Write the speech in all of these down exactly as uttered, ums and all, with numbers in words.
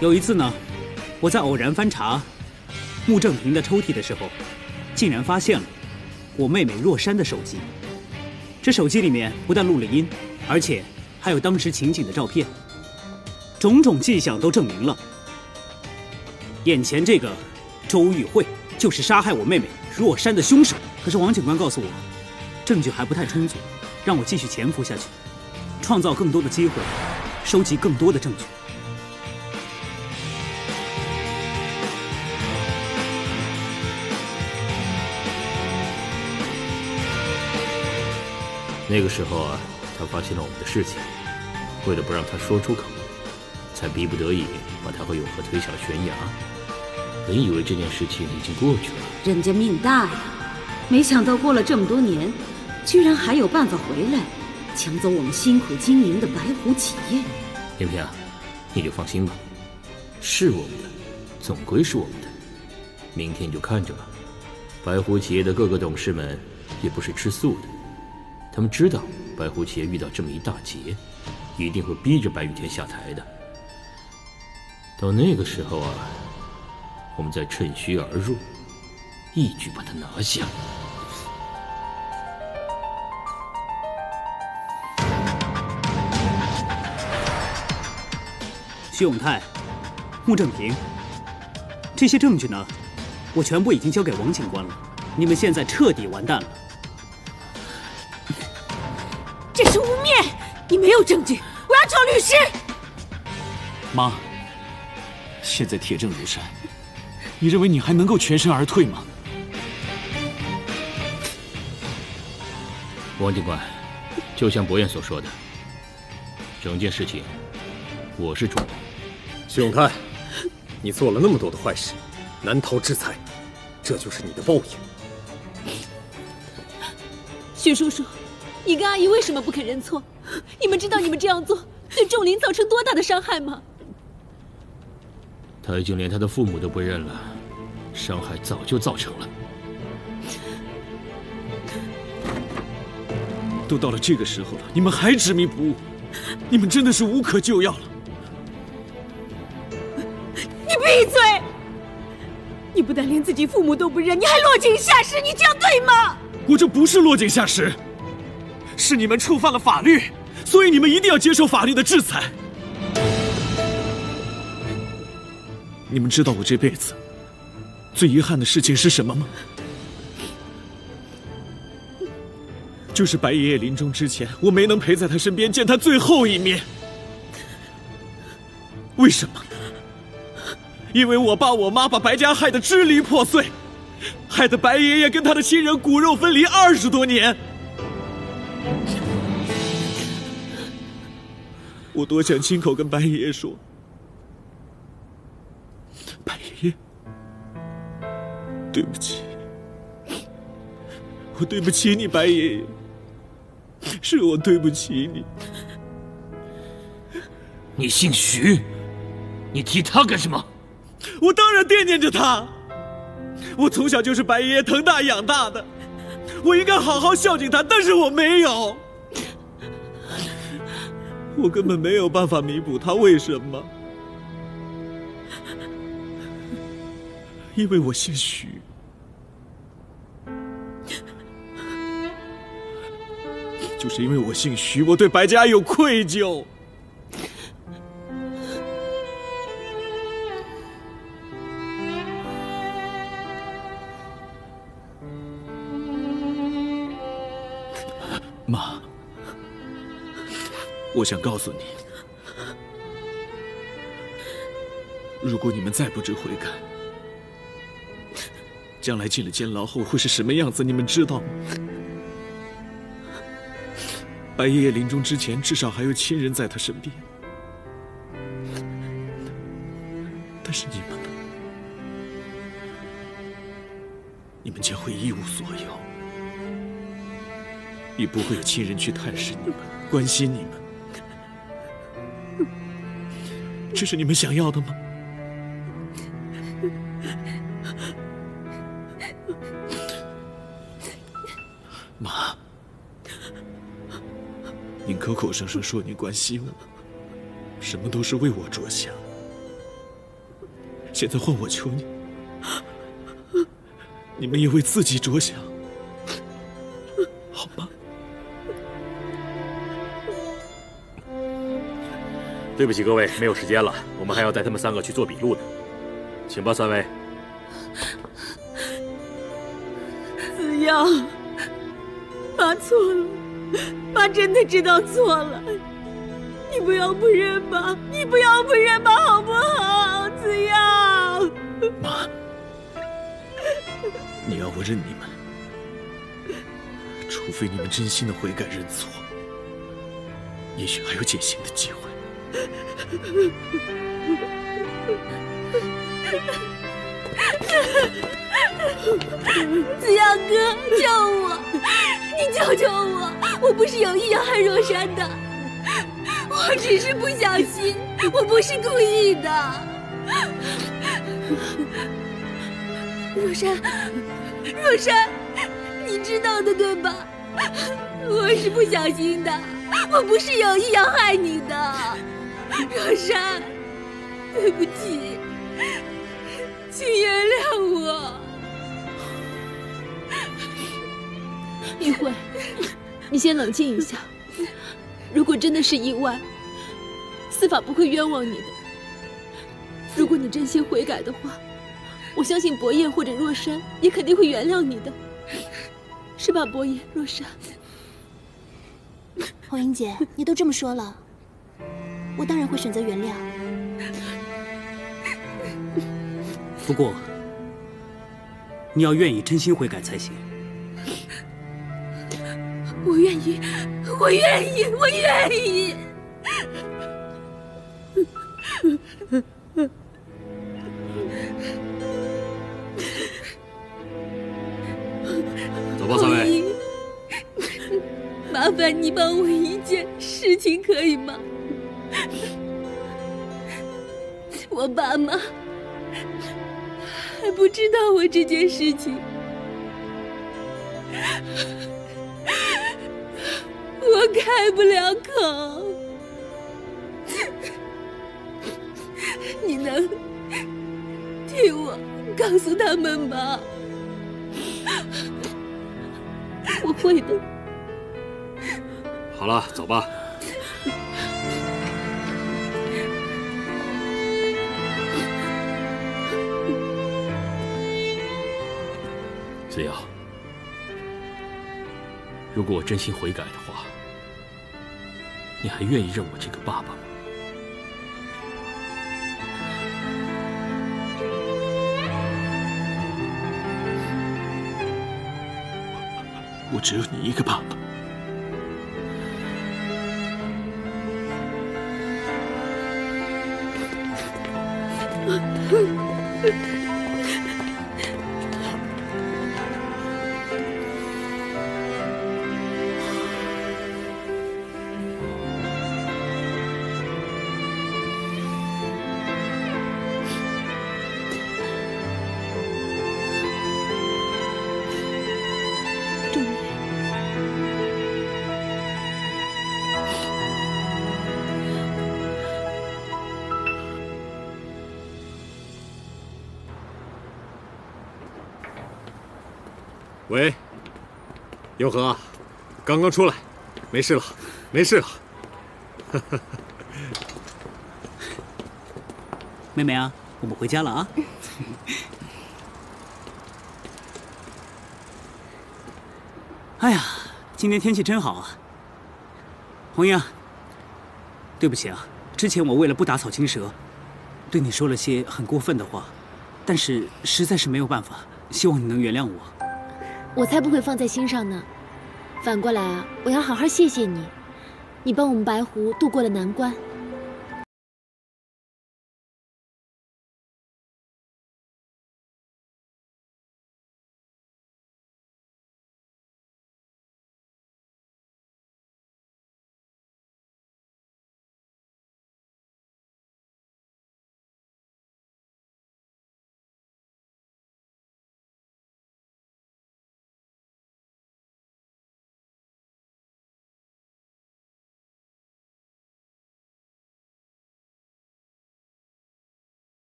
有一次呢，我在偶然翻查穆正平的抽屉的时候，竟然发现了我妹妹若珊的手机。这手机里面不但录了音，而且还有当时情景的照片，种种迹象都证明了，眼前这个周玉慧就是杀害我妹妹若珊的凶手。可是王警官告诉我，证据还不太充足，让我继续潜伏下去，创造更多的机会，收集更多的证据。 那个时候啊，他发现了我们的事情，为了不让他说出口，才逼不得已把他和永和推下了悬崖。本以为这件事情已经过去了， 人家命大呀，没想到过了这么多年，居然还有办法回来，抢走我们辛苦经营的白虎企业。 平平啊，你就放心吧，是我们的，总归是我们的。明天你就看着吧。白虎企业的各个董事们也不是吃素的。他们知道白虎企业遇到这么一大劫，一定会逼着白羽天下台的。到那个时候啊，我们再趁虚而入，一举把他拿下。 徐永泰、穆正平，这些证据呢，我全部已经交给王警官了。你们现在彻底完蛋了。 这是污蔑！你没有证据，我要找律师。 妈，现在铁证如山，你认为你还能够全身而退吗？ 王警官，就像博彦所说的，整件事情我是主谋。 徐永泰，你做了那么多的坏事，难逃制裁，这就是你的报应。 徐叔叔，你跟阿姨为什么不肯认错？你们知道你们这样做对仲林造成多大的伤害吗？ 他已经连他的父母都不认了，伤害早就造成了。 都到了这个时候了，你们还执迷不悟，你们真的是无可救药了。 你闭嘴！你不但连自己父母都不认，你还落井下石，你这样对吗？ 我这不是落井下石，是你们触犯了法律，所以你们一定要接受法律的制裁。你们知道我这辈子最遗憾的事情是什么吗？就是白爷爷临终之前，我没能陪在他身边见他最后一面。为什么？因为我爸我妈把白家害得支离破碎，害得白爷爷跟他的亲人骨肉分离二十多年。我多想亲口跟白爷爷说，白爷爷，对不起，我对不起你，白爷爷，是我对不起你。 你姓徐，你提他干什么？ 我当然惦念着他，我从小就是白爷爷疼大养大的，我应该好好孝敬他，但是我没有，我根本没有办法弥补他。为什么？因为我姓徐。就是因为我姓徐，我对白家有愧疚。妈，我想告诉你，如果你们再不知悔改，将来进了监牢后会是什么样子，你们知道吗？白爷爷临终之前，至少还有亲人在他身边，但是你们呢？你们将会一无所有。也不会有亲人去探视你们、关心你们，这是你们想要的吗？妈，您口口声声说您关心我，什么都是为我着想， 现在换我求你，你们也为自己着想，好吗？ 对不起各位，没有时间了，我们还要带他们三个去做笔录呢。请吧，三位。 子耀，妈错了，妈真的知道错了。你不要不认妈，你不要不认妈，好不好？子耀， 妈，你要我认你们，除非你们真心的悔改认错，也许还有减刑的机会。 子耀哥，救我！你救救我！我不是有意要害若山的，我只是不小心，我不是故意的。若山，若山，你知道的对吧？我是不小心的，我不是有意要害你的。若山，对不起，请原谅我。玉慧，你先冷静一下。如果真的是意外，司法不会冤枉你的。如果你真心悔改的话，我相信伯彦或者若山也肯定会原谅你的，是吧，伯彦、若山？ 红英姐，你都这么说了，我当然会选择原谅。 不过，你要愿意真心悔改才行。 我愿意，我愿意，我愿意。 走吧，三位。 麻烦你帮我一件事情，可以吗？我爸妈还不知道我这件事情，我开不了口。你能替我告诉他们吗？我会的。 好了，走吧。子瑶，如果我真心悔改的话，你还愿意认我这个爸爸吗？ 我只有你一个爸爸。 钟离， 喂，永和，刚刚出来，没事了，没事了。 妹妹啊，我们回家了啊。哎呀，今天天气真好啊。红英啊，对不起啊，之前我为了不打草惊蛇，对你说了些很过分的话，但是实在是没有办法，希望你能原谅我。 我才不会放在心上呢。反过来啊，我要好好谢谢你，你帮我们白狐渡过了难关。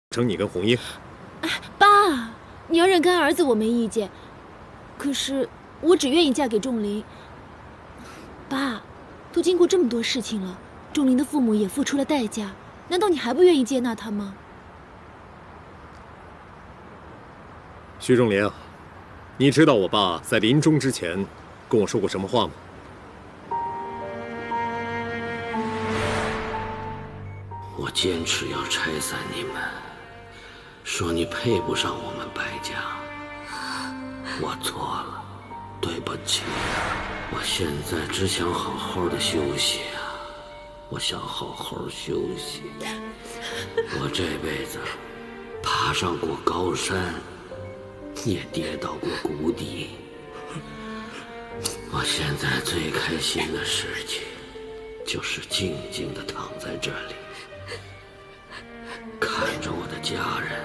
成你跟红英。 爸，你要认干儿子我没意见，可是我只愿意嫁给仲林。爸，都经过这么多事情了，仲林的父母也付出了代价，难道你还不愿意接纳他吗？ 徐仲林啊，你知道我爸在临终之前跟我说过什么话吗？ 我坚持要拆散你们，说你配不上我们白家。我错了，对不起。我现在只想好好的休息啊，我想好好休息。我这辈子爬上过高山，也跌到过谷底。我现在最开心的事情，就是静静地躺在这里，看着我的家人。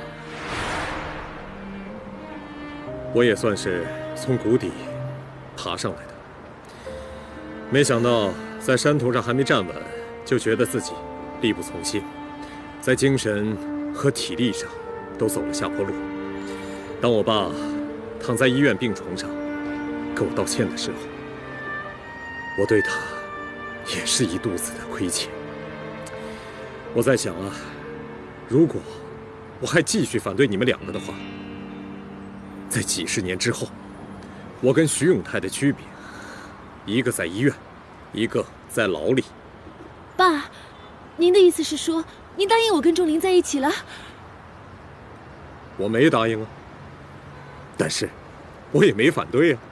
我也算是从谷底爬上来的，没想到在山头上还没站稳，就觉得自己力不从心，在精神和体力上都走了下坡路。当我爸躺在医院病床上跟我道歉的时候，我对他也是一肚子的亏欠。我在想啊，如果我还继续反对你们两个的话，在几十年之后，我跟徐永泰的区别，一个在医院，一个在牢里。 爸，您的意思是说，您答应我跟仲林在一起了？ 我没答应啊，但是我也没反对啊。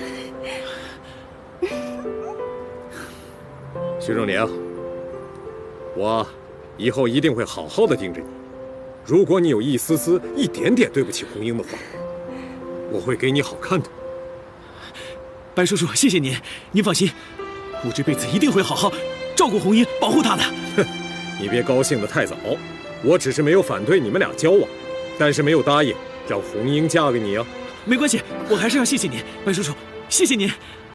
徐仲林啊，我以后一定会好好的盯着你。如果你有一丝丝、一点点对不起红英的话，我会给你好看的。 白叔叔，谢谢您，您放心，我这辈子一定会好好照顾红英，保护她的。 哼，你别高兴得太早，我只是没有反对你们俩交往，但是没有答应让红英嫁给你啊。 没关系，我还是要谢谢您，白叔叔，谢谢您。